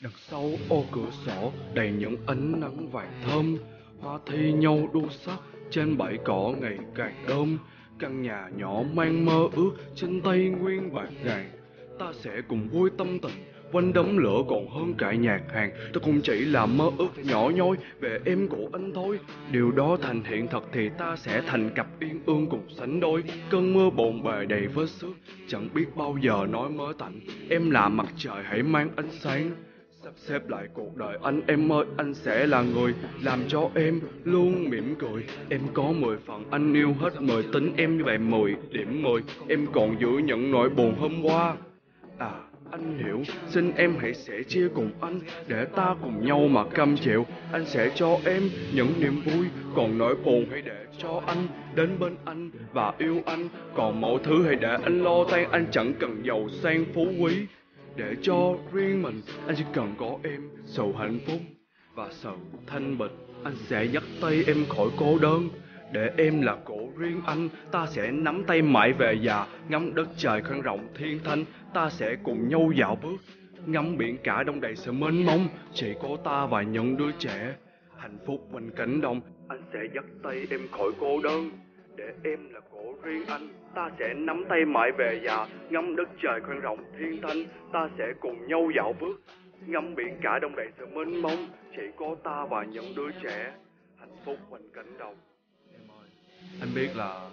Đằng sau ô cửa sổ đầy những ánh nắng vàng thơm, hoa thi nhau đua sắc trên bãi cỏ ngày càng đơm. Căn nhà nhỏ mang mơ ước trên tay nguyên bạc ngàn. Ta sẽ cùng vui tâm tình quanh đống lửa còn hơn cả nhạc hàng. Ta cũng chỉ là mơ ước nhỏ nhoi về em của anh thôi. Điều đó thành hiện thực thì ta sẽ thành cặp uyên ương cùng sánh đôi. Cơn mưa bộn bề đầy vết xước chẳng biết bao giờ nói mơ tạnh. Em là mặt trời hãy mang ánh sáng sắp xếp lại cuộc đời anh. Em ơi, anh sẽ là người làm cho em luôn mỉm cười. Em có 10 phần, anh yêu hết 10 tính em như vậy 10 điểm 10. Em còn giữ những nỗi buồn hôm qua. À, anh hiểu, xin em hãy sẻ chia cùng anh để ta cùng nhau mà cam chịu. Anh sẽ cho em những niềm vui, còn nỗi buồn hãy để cho anh đến bên anh và yêu anh. Còn mọi thứ hãy để anh lo tay, anh chẳng cần giàu sang phú quý. Để cho riêng mình, anh chỉ cần có em, sự hạnh phúc và sự thanh bình. Anh sẽ dắt tay em khỏi cô đơn, để em là của riêng anh. Ta sẽ nắm tay mãi về già, ngắm đất trời khoan rộng thiên thanh. Ta sẽ cùng nhau dạo bước, ngắm biển cả đông đầy sự mênh mông. Chỉ có ta và những đứa trẻ hạnh phúc bên cánh đồng. Anh sẽ dắt tay em khỏi cô đơn, để em là của riêng anh. Ta sẽ nắm tay mãi về già, ngắm đất trời khoan rộng thiên thanh. Ta sẽ cùng nhau dạo bước, ngắm biển cả đông đầy sự mênh mông. Chỉ có ta và những đứa trẻ hạnh phúc bên cánh đồng. Em ơi, anh biết là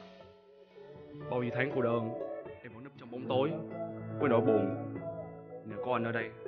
bao nhiêu tháng cô đơn em vẫn núp trong bóng tối với nỗi buồn. Nhờ có anh ở đây,